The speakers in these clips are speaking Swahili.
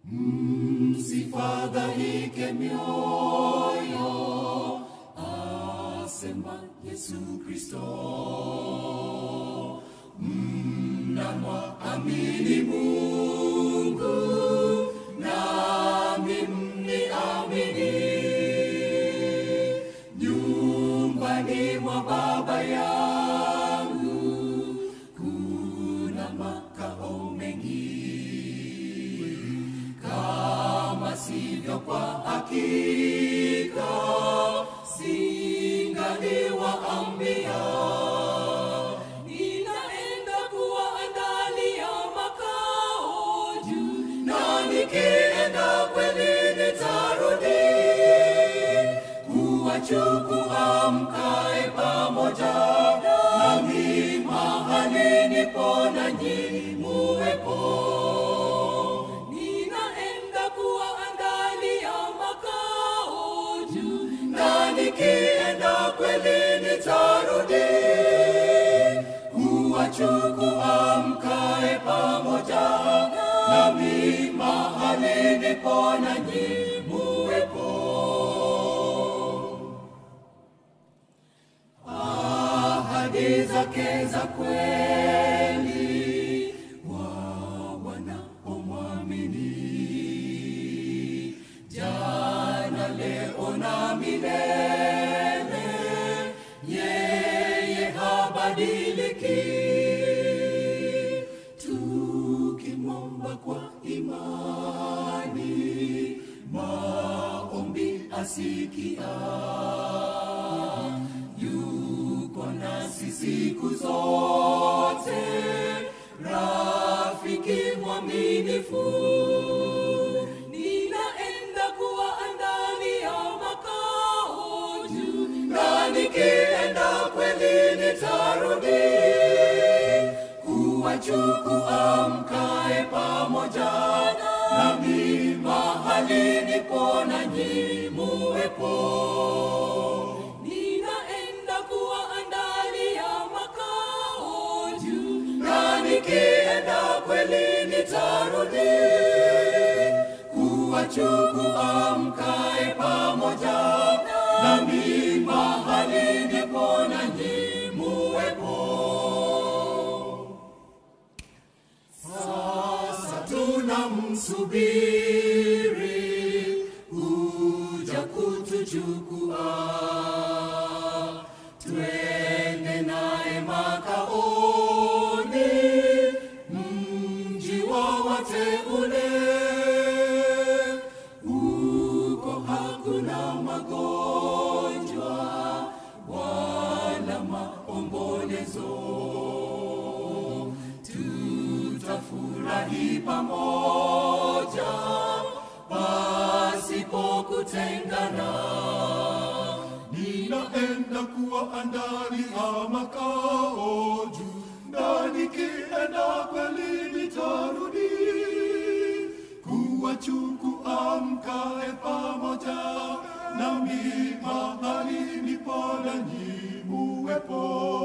Msifadhaike mioyo, asema Yesu Kristo. Mnamwamini Mungu, nami mniamini. Nyumbani mwa Baba yangu kuna makao mengi. Kama sivyo, kwa hakika singaliwaambia. Ninaenda kuwaandalia makao juu, na nikienda kweli nitarudi kuwachukua mkae pamoja nami mahali nipo nanyi muwepo. Ninaenda kuwaandalia makao juu, na nikienda kweli nitarudi kuwachukua mkae pamoja nami mahali nipo nanyi muwepo. Ahadi zake za kweli wanaomwamini, jana, leo na milele, yeye habadiliki. Tukimwomba kwa imani, maombi asikia. Yuko nasi siku zote, rafiki mwaminifu. Ninaenda kuwaandalia makao juu, na nikienda kweli nitarudi kuwachukua mkae pamoja nami mahali nipo nanyi muwepo. Ninaenda kuwaandalia makao juu, na nikienda kweli nitarudi kuwachukua mkae pamoja nami mahali nipo nanyi muwepo. Sasa tunamsubiri kuja kutuchukua, twende naye makaoni, mji wa wateule. Huko hakuna magonjwa wala maombolezo, tutafurahi pamoja pasipo kutengana. Ninaenda kuwaandalia makao juu, na nikienda kweli nitarudi kuwachukua mkae pamoja nami mahali nipo nanyi muwepo.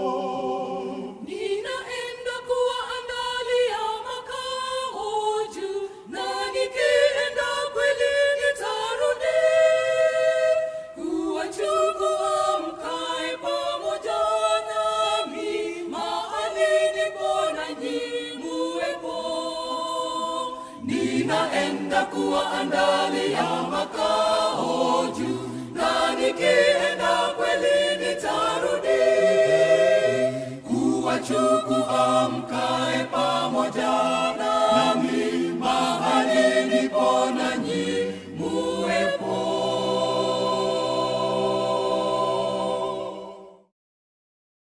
Ninaenda kuwaandalia makao juu, na nikienda kweli nitarudi kuwachukua mkae pamoja nami mahali nipo nanyi muwepo. Ninaenda kuwaandalia makao juu, na nikienda kweli nitarudi kuwachukua mkae pamoja